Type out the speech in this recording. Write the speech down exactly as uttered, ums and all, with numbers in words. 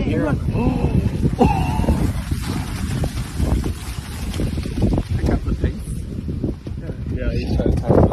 hear him. Pick up the pace. Yeah, he's trying to time it.